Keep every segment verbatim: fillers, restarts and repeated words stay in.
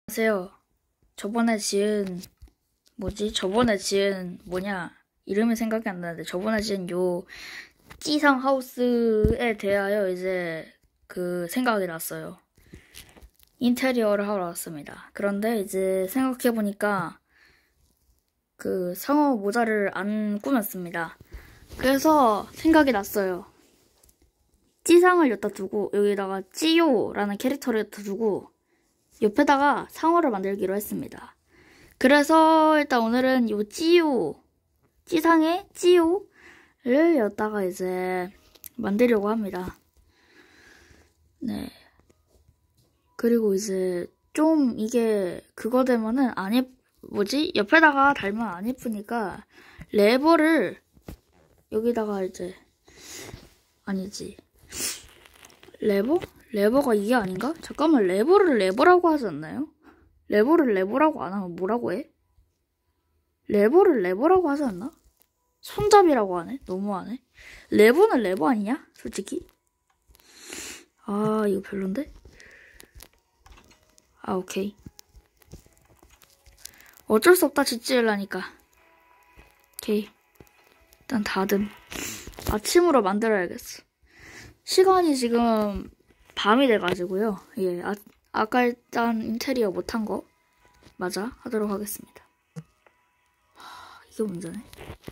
안녕하세요. 저번에 지은 뭐지? 저번에 지은 뭐냐? 이름이 생각이 안 나는데 저번에 지은 요 찌상 하우스에 대하여 이제 그 생각이 났어요. 인테리어를 하러 왔습니다. 그런데 이제 생각해 보니까 그 상어 모자를 안 꾸몄습니다. 그래서 생각이 났어요. 찌상을 여기다 두고 여기다가 찌요라는 캐릭터를 여기다 두고 옆에다가 상어를 만들기로 했습니다. 그래서 일단 오늘은 요 찌요, 찌상의 찌요를 여기다가 이제 만들려고 합니다. 네. 그리고 이제 좀 이게 그거 되면은 안 예, 뭐지? 옆에다가 달면 안 예쁘니까 레버를 여기다가 이제 아니지. 레버? 레버가 이게 아닌가? 잠깐만, 레버를 레버라고 하지 않나요? 레버를 레버라고 안 하면 뭐라고 해? 레버를 레버라고 하지 않나? 손잡이라고 하네? 너무하네. 레버는 레버 아니냐? 솔직히. 아, 이거 별론데? 아, 오케이. 어쩔 수 없다, 짓지으려니까. 오케이. 일단 다듬. 아침으로 만들어야겠어. 시간이 지금 밤이 돼가지고요. 예, 아, 아까 일단 인테리어 못한 거 맞아 하도록 하겠습니다. 하, 이게 문제네.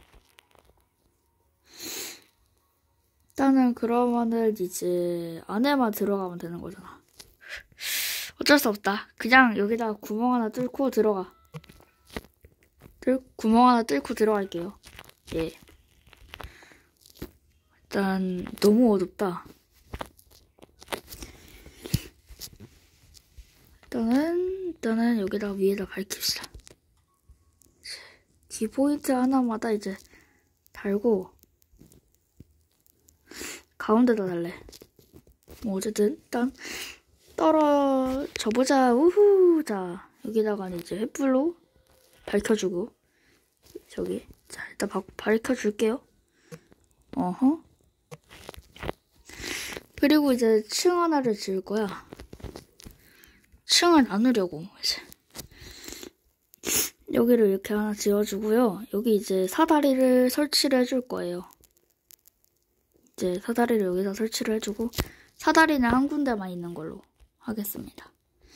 일단은 그러면은 이제 안에만 들어가면 되는 거잖아. 어쩔 수 없다. 그냥 여기다가 구멍 하나 뚫고 들어가. 뚫, 구멍 하나 뚫고 들어갈게요. 예. 일단 너무 어둡다. 일단은 일단은 여기다가 위에다 밝힙시다. 키포인트 하나마다 이제 달고 가운데다 달래. 뭐 어쨌든 일단 떨어져 보자. 우후. 자, 여기다가 이제 횃불로 밝혀주고 저기 자 일단 바, 밝혀줄게요. 어허. 그리고 이제 층 하나를 지을 거야. 층을 나누려고 이제 여기를 이렇게 하나 지어주고요. 여기 이제 사다리를 설치를 해줄 거예요. 이제 사다리를 여기서 설치를 해주고 사다리는 한 군데만 있는 걸로 하겠습니다.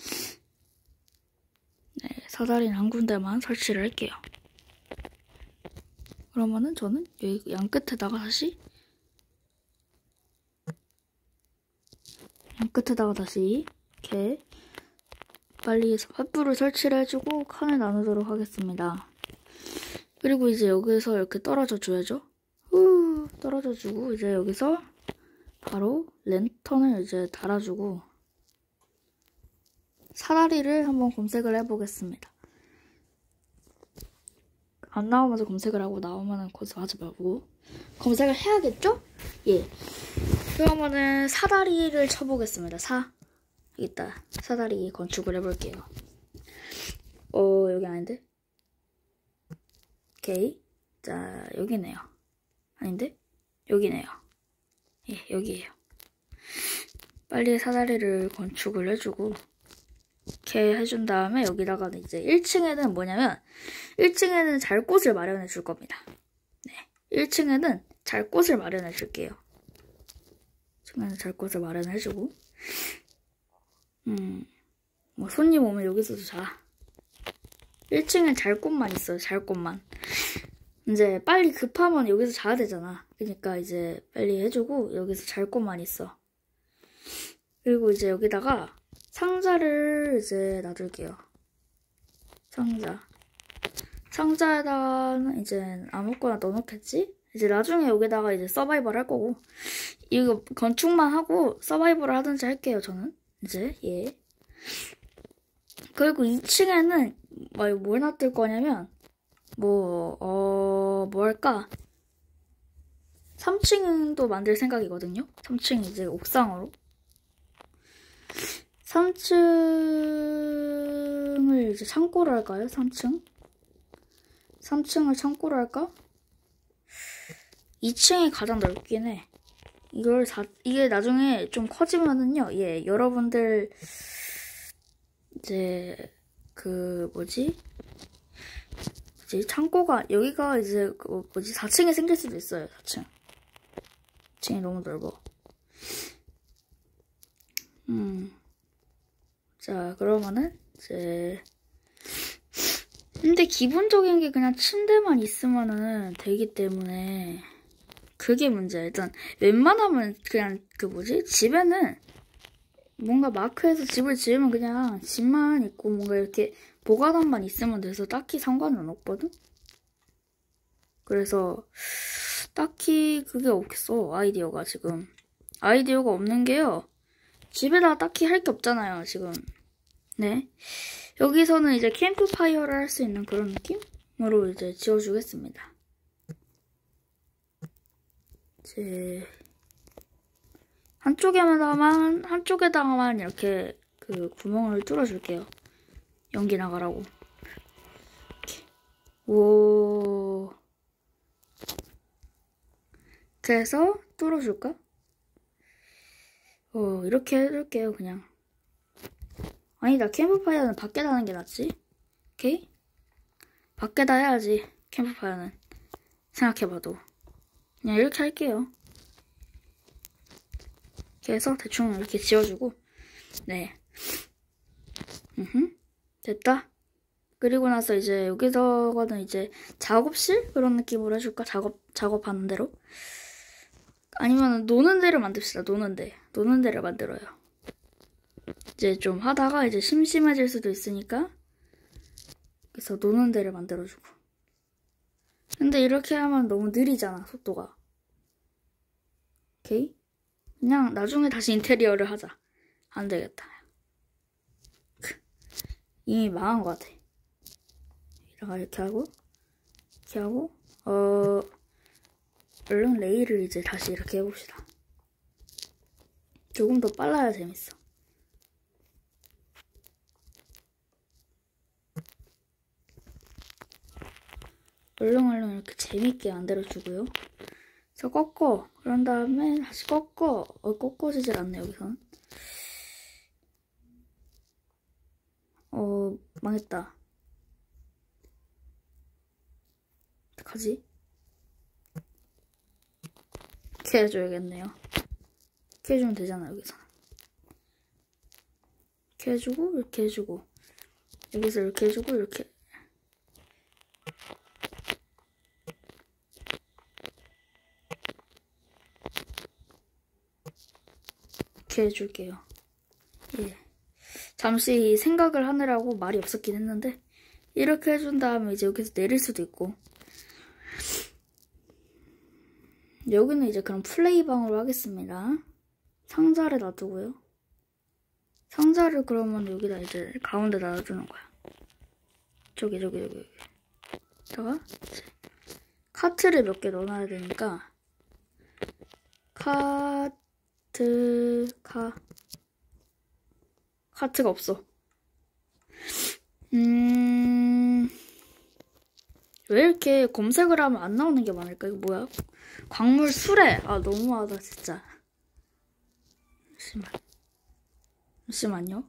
네, 사다리는 한 군데만 설치를 할게요. 그러면은 저는 여기 양 끝에다가 다시 양 끝에다가 다시 이렇게 빨리 횃불을 설치를 해주고 칸을 나누도록 하겠습니다. 그리고 이제 여기서 이렇게 떨어져 줘야죠. 후 떨어져 주고 이제 여기서 바로 랜턴을 이제 달아주고 사다리를 한번 검색을 해보겠습니다. 안 나오면서 검색을 하고 나오면은 검색하지 말고 검색을 해야겠죠? 예. 그러면은 사다리를 쳐보겠습니다. 사 여기 있다. 사다리 건축을 해볼게요. 어 여기 아닌데? 오케이. 자 여기네요. 아닌데? 여기네요. 예 여기에요. 빨리 사다리를 건축을 해주고 이렇게 해준 다음에 여기다가 이제 일 층에는 뭐냐면 일 층에는 잘 곳을 마련해 줄 겁니다. 네, 일 층에는 잘 곳을 마련해 줄게요. 일 층에는 잘 곳을 마련해 주고 음, 뭐 손님 오면 여기서도 자. 일 층엔 잘 곳만 있어요. 잘 곳만. 이제 빨리 급하면 여기서 자야 되잖아. 그러니까 이제 빨리 해주고 여기서 잘 곳만 있어. 그리고 이제 여기다가 상자를 이제 놔둘게요. 상자. 상자에다가는 이제 아무거나 넣어놓겠지? 이제 나중에 여기다가 이제 서바이벌 할 거고 이거 건축만 하고 서바이벌을 하든지 할게요. 저는 이제 예. 그리고 이 층에는 뭐, 뭘 놔둘 거냐면 뭐 어 뭐 할까? 삼 층도 만들 생각이거든요. 삼 층 이제 옥상으로 삼 층을 이제 창고로 할까요? 삼 층? 삼 층을 창고로 할까? 이 층이 가장 넓긴 해. 이걸 사, 이게 나중에 좀 커지면은요, 예, 여러분들, 이제, 그 뭐지? 이제 창고가 여기가 이제 그 뭐지 사 층에 생길 수도 있어요. 사 층. 사 층이 너무 넓어. 음. 자, 그러면은 이제 근데 기본적인 게 그냥 침대만 있으면은 되기 때문에 그게 문제야. 일단 웬만하면 그냥 그 뭐지? 집에는 뭔가 마크해서 집을 지으면 그냥 집만 있고 뭔가 이렇게 보관함만 있으면 돼서 딱히 상관은 없거든? 그래서 딱히 그게 없겠어. 아이디어가 지금. 아이디어가 없는 게요. 집에다 딱히 할 게 없잖아요. 지금. 네. 여기서는 이제 캠프파이어를 할 수 있는 그런 느낌으로 이제 지어주겠습니다. 이제 한쪽에다만 한쪽에다가만 이렇게 그 구멍을 뚫어줄게요. 연기 나가라고. 이렇게. 오. 그래서 뚫어줄까? 어 이렇게 해줄게요 그냥. 아니다, 캠프파이어는 밖에다 하는 게 낫지. 오케이? 밖에다 해야지, 캠프파이어는. 생각해봐도. 그냥 이렇게 할게요. 이렇게 해서 대충 이렇게 지어주고. 네. 음흠. 됐다. 그리고 나서 이제 여기서는 이제 작업실? 그런 느낌으로 해줄까? 작업, 작업하는 대로? 아니면 노는 데를 만듭시다, 노는 데. 노는 데를 만들어요. 이제 좀 하다가 이제 심심해질 수도 있으니까 그래서 노는 데를 만들어주고. 근데 이렇게 하면 너무 느리잖아, 속도가. 오케이? 그냥 나중에 다시 인테리어를 하자. 안 되겠다. 이미 망한 것 같아. 이렇게 하고 이렇게 하고 어 얼른 레일을 이제 다시 이렇게 해봅시다. 조금 더 빨라야 재밌어. 얼렁얼렁 이렇게 재밌게 만들어주고요. 그래서 꺾어. 그런 다음에 다시 꺾어. 어, 꺾어지질 않네, 여기선. 어, 망했다. 어떡하지? 이렇게 해줘야겠네요. 이렇게 해주면 되잖아, 여기서. 이렇게 해주고, 이렇게 해주고. 여기서 이렇게 해주고, 이렇게. 이렇게 해줄게요. 예. 잠시 생각을 하느라고 말이 없었긴 했는데 이렇게 해준 다음에 이제 여기서 내릴 수도 있고. 여기는 이제 그럼 플레이방으로 하겠습니다. 상자를 놔두고요. 상자를 그러면 여기다 이제 가운데 놔두는 거야. 저기 저기 저기 여기. 다가 카트를 몇 개 넣어놔야 되니까 카트 카 카트가 없어. 음... 왜 이렇게 검색을 하면 안 나오는 게 많을까? 이거 뭐야? 광물 수레! 아, 너무하다, 진짜. 잠시만. 잠시만요.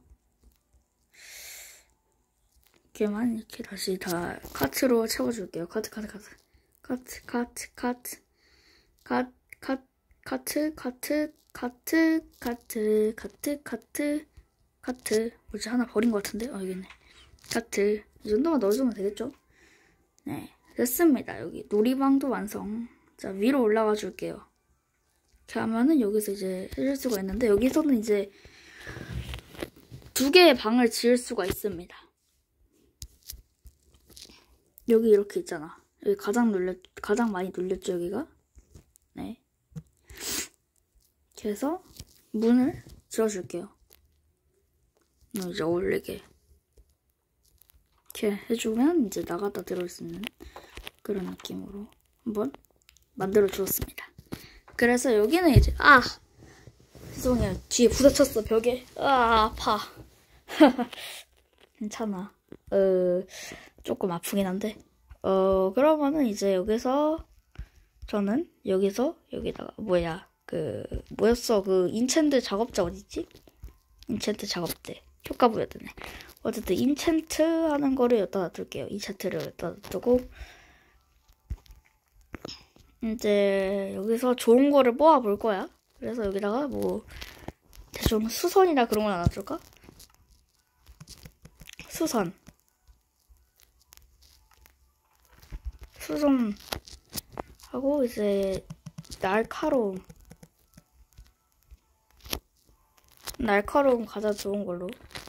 이렇게만, 이렇게 다시 다 카트로 채워줄게요. 카트, 카트, 카트. 카트, 카트, 카트. 카트, 카트, 카트, 카트, 카트, 카트, 카트, 카트. 카트. 뭐지? 하나 버린 것 같은데? 어, 여기 있네. 카트. 이 정도만 넣어주면 되겠죠? 네. 됐습니다. 여기 놀이방도 완성. 자, 위로 올라가 줄게요. 이렇게 하면은 여기서 이제 해줄 수가 있는데, 여기서는 이제 두 개의 방을 지을 수가 있습니다. 여기 이렇게 있잖아. 여기 가장 눌렸, 가장 많이 눌렸죠, 여기가? 네. 이렇게 해서 문을 지어줄게요. 이제 어울리게. 이렇게 해주면 이제 나갔다 들어올 수 있는 그런 느낌으로 한번 만들어 주었습니다. 그래서 여기는 이제 아 죄송해요. 뒤에 부딪혔어, 벽에. 아 아파. 괜찮아. 어 조금 아프긴 한데 어 그러면은 이제 여기서 저는 여기서 여기다가 뭐야 그 뭐였어 그 인챈트 작업대 어딨지? 인챈트 작업대 효과 보여드네. 어쨌든 인챈트 하는 거를 여기다 놔둘게요. 인챈트를 여기다 놔두고 이제 여기서 좋은 거를 모아볼 거야. 그래서 여기다가 뭐 대충 수선이나 그런 걸 놔둘까? 수선 수선 하고 이제 날카로움 날카로움 가장 좋은 걸로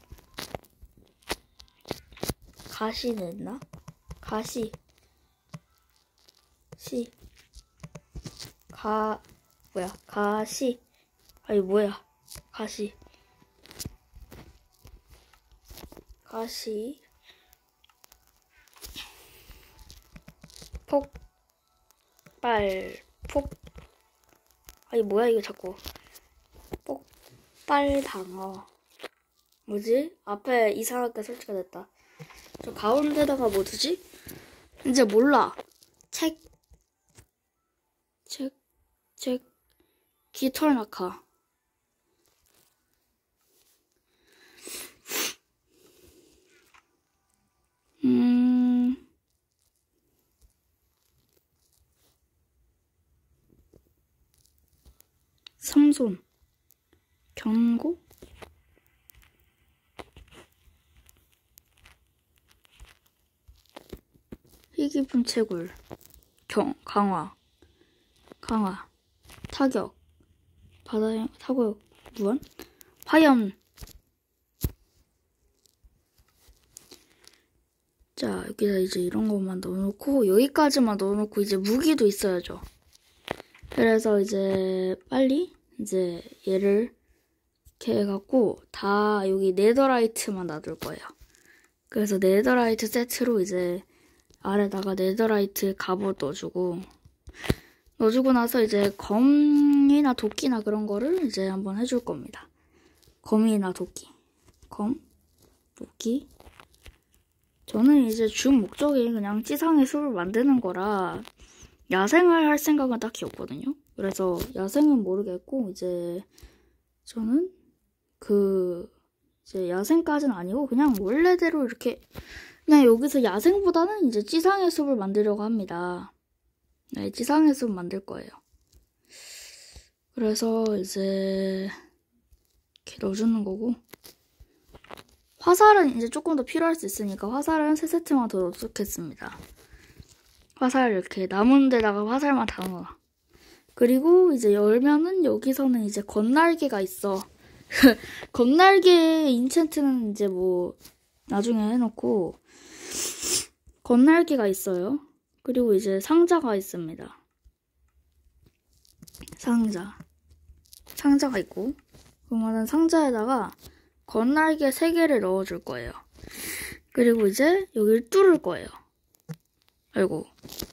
가시는 있나? 가시 시 가 뭐야 가시 아니 뭐야 가시 가시 폭발 폭 아니 뭐야 이거 자꾸 폭발방어 뭐지? 앞에 이상하게 설치가 됐다. 저 가운데다가 뭐 두지? 이제 몰라. 책 책 책 깃털 낙하 음 삼손 경고 희귀분채굴 경 강화 강화 타격 바다의 타격 무한 화염 자 여기다 이제 이런 것만 넣어놓고 여기까지만 넣어놓고 이제 무기도 있어야죠. 그래서 이제 빨리 이제 얘를 이렇게 해갖고 다 여기 네더라이트만 놔둘 거예요. 그래서 네더라이트 세트로 이제 아래다가 네더라이트 갑옷 넣어주고 넣어주고 나서 이제 검이나 도끼나 그런 거를 이제 한번 해줄 겁니다. 검이나 도끼 검 도끼 저는 이제 주 목적이 그냥 찌상의 숲을 만드는 거라 야생을 할 생각은 딱히 없거든요. 그래서 야생은 모르겠고 이제 저는 그 이제 야생까지는 아니고 그냥 원래대로 이렇게 그냥 여기서 야생보다는 이제 찌상의 숲을 만들려고 합니다. 네, 찌상의 숲 만들 거예요. 그래서 이제 이렇게 넣어주는 거고 화살은 이제 조금 더 필요할 수 있으니까 화살은 세 세트만 더 넣겠습니다. 화살 이렇게 남은 데다가 화살만 다 넣어. 그리고 이제 열면은 여기서는 이제 건날개가 있어. 건날개 인챈트는 이제 뭐 나중에 해놓고 건날개가 있어요. 그리고 이제 상자가 있습니다. 상자 상자가 있고 그러면은 상자에다가 건날개 세 개를 넣어줄 거예요. 그리고 이제 여기를 뚫을 거예요. 아이고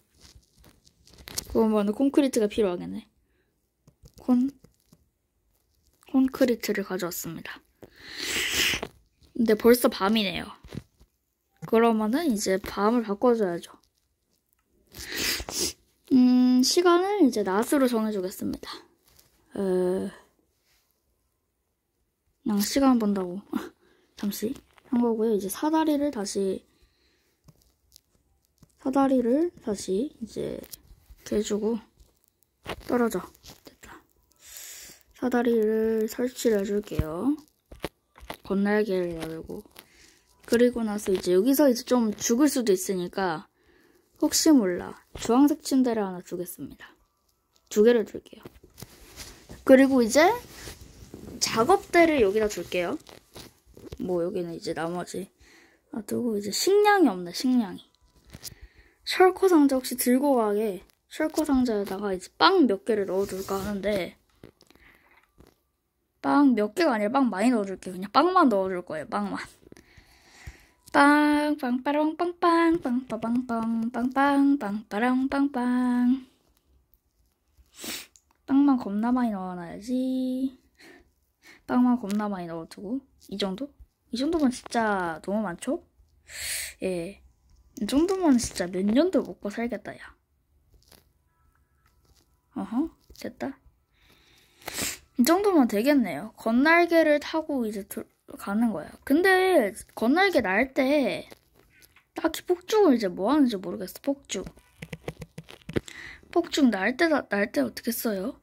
그러면은 콘크리트가 필요하겠네. 콘 콘크리트를 가져왔습니다. 근데 벌써 밤이네요. 그러면은 이제 밤을 바꿔줘야죠. 음, 시간을 이제 낮으로 정해주겠습니다. 에... 그냥 시간 본다고. 잠시 한 거고요. 이제 사다리를 다시 사다리를 다시 이제 이렇게 해주고 떨어져. 됐다. 사다리를 설치를 해줄게요. 건날개를 놔두고 그리고 나서 이제 여기서 이제 좀 죽을 수도 있으니까 혹시 몰라 주황색 침대를 하나 주겠습니다. 두 개를 줄게요. 그리고 이제 작업대를 여기다 줄게요. 뭐 여기는 이제 나머지 놔두고 이제 식량이 없네. 식량이 셜코 상자 혹시 들고 가게 셜코 상자에다가 이제 빵 몇 개를 넣어둘까 하는데 빵 몇 개가 아니라 빵 많이 넣어줄게요. 그냥 빵만 넣어줄 거예요. 빵만. 빵, 빵, 빠랑, 빵, 빵, 빵, 빠방, 빵, 빵, 빵, 빵, 빠랑, 빵, 빵. 빵만 겁나 많이 넣어놔야지. 빵만 겁나 많이 넣어두고. 이 정도? 이 정도면 진짜 너무 많죠? 예. 이 정도면 진짜 몇 년도 먹고 살겠다, 야. 어허, 됐다. 이 정도면 되겠네요. 건날개를 타고 이제 들, 가는 거예요. 근데 건날개 날 때 딱히 폭죽을 이제 뭐 하는지 모르겠어. 폭죽. 폭죽 날 때, 날 때 어떻게 써요?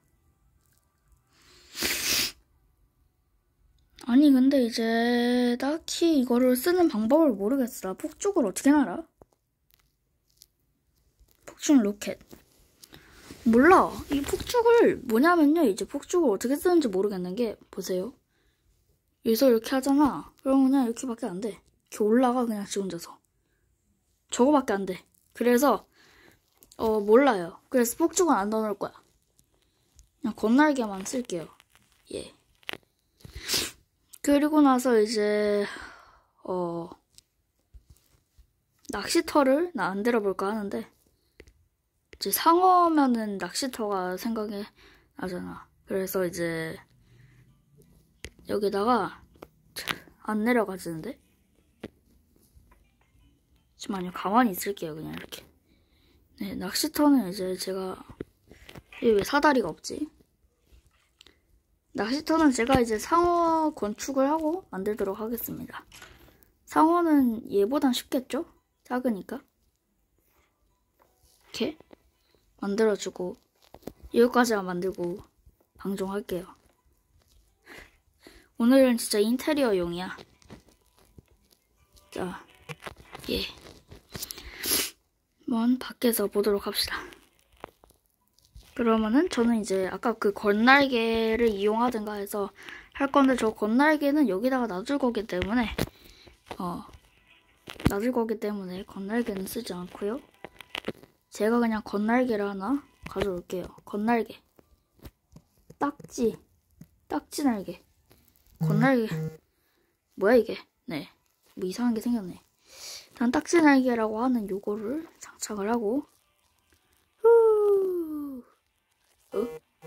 아니 근데 이제 딱히 이거를 쓰는 방법을 모르겠어. 폭죽을 어떻게 날아? 폭죽 로켓. 몰라. 이 폭죽을 뭐냐면요. 이제 폭죽을 어떻게 쓰는지 모르겠는 게 보세요. 여기서 이렇게 하잖아. 그럼 그냥 이렇게밖에 안 돼. 이렇게 올라가 그냥 지 혼자서. 저거밖에 안 돼. 그래서 어 몰라요. 그래서 폭죽은 안 넣어놓을 거야. 그냥 건날개만 쓸게요. 예. 그리고 나서 이제 어 낚시터를 만들어 볼까 하는데 이제 상어면은 낚시터가 생각이 나잖아. 그래서 이제 여기다가 안 내려가지는데? 잠시만요. 가만히 있을게요. 그냥 이렇게. 네, 낚시터는 이제 제가 이게 왜 사다리가 없지? 낚시터는 제가 이제 상어 건축을 하고 만들도록 하겠습니다. 상어는 얘보단 쉽겠죠? 작으니까. 이렇게 만들어주고 여기까지만 만들고 방종할게요. 오늘은 진짜 인테리어용이야. 자, 예. 한번 밖에서 보도록 합시다. 그러면은 저는 이제 아까 그 건날개를 이용하든가 해서 할 건데 저 건날개는 여기다가 놔둘 거기 때문에 어 놔둘 거기 때문에 건날개는 쓰지 않고요. 제가 그냥 건날개를 하나 가져올게요. 건날개. 딱지. 딱지 날개. 건날개. 뭐야 이게? 네. 뭐 이상한 게 생겼네. 일단 딱지 날개라고 하는 요거를 장착을 하고 후. 어?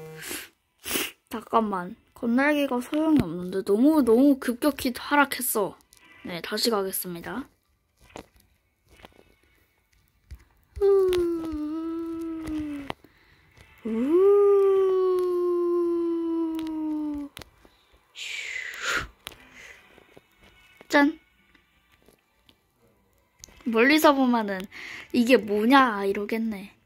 잠깐만. 건날개가 소용이 없는데 너무 너무 급격히 하락했어. 네, 다시 가겠습니다. 후. 후. 짠. 멀리서 보면은 이게 뭐냐 이러겠네.